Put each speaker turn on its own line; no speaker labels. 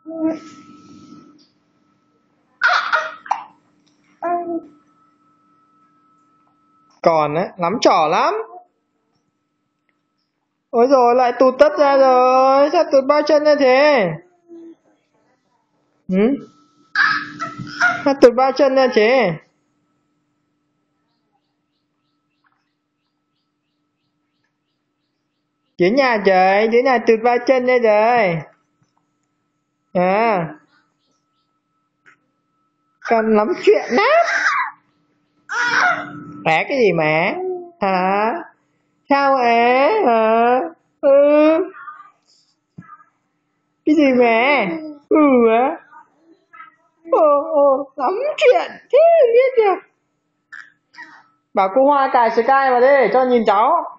Còn ấy, lắm trò lắm. Ôi rồi lại tụt tất ra rồi. Sao tụt bao chân ra thế? Sao tụt bao chân ra thế? Dưới nhà trời, dưới nhà tụt bao chân ra rồi. À, cần lắm chuyện lắm. É cái gì mà? Hả? Sao é? Hả? Ừ. Cái gì mà? Ừ á. Lắm chuyện thế biết chưa? Bảo cô Hoa cài Sky vào đây cho nhìn cháu.